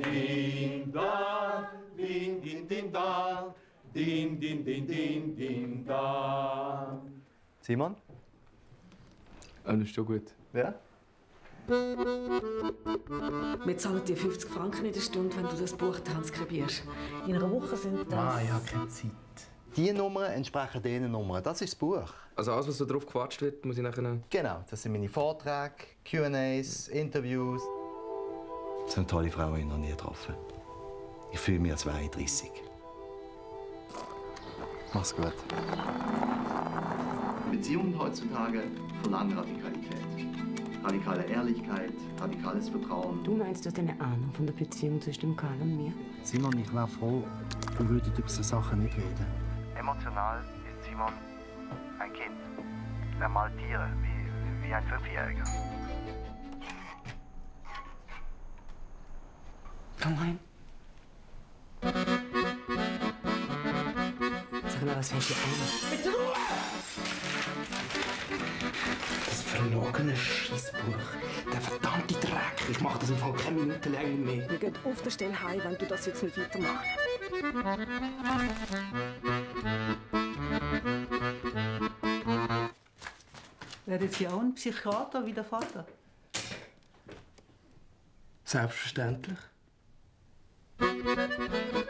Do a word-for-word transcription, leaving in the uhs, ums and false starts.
Din, da, din, din, din, da. Din, din, din, din, din, da. Simon? Alles ist schon gut. Ja? Wir zahlen dir fünfzig Franken in der Stunde, wenn du das Buch transkribierst. In einer Woche sind das... Ah, ich habe keine Zeit. Die Nummern entsprechen diesen Nummern. Das ist das Buch. Also alles, was so drauf gequatscht wird, muss ich nachher... Genau, das sind meine Vorträge, Q and A's, Interviews. So eine tolle Frau habe ich noch nie getroffen. Ich fühle mich als zweiunddreißig. Mach's gut. Beziehungen heutzutage verlangen Radikalität. Radikale Ehrlichkeit, radikales Vertrauen. Du meinst, du hast eine Ahnung von der Beziehung zwischen Karl und mir? Simon, ich wäre froh, wir würden über solche Sachen nicht reden. Emotional ist Simon ein Kind. Er malt Tiere, wie, wie ein Fünfjähriger. Komm rein. Sag mal, was fällt dir ein? Bitte Ruhe! Das verlogene Scheissbuch. Der verdammte Dreck. Ich mache das im Fall keine Minute länger mehr. Wir gehen auf der Stelle heim, wenn du das jetzt nicht weitermachst. Werden Sie auch ein Psychiater wie der Vater? Selbstverständlich.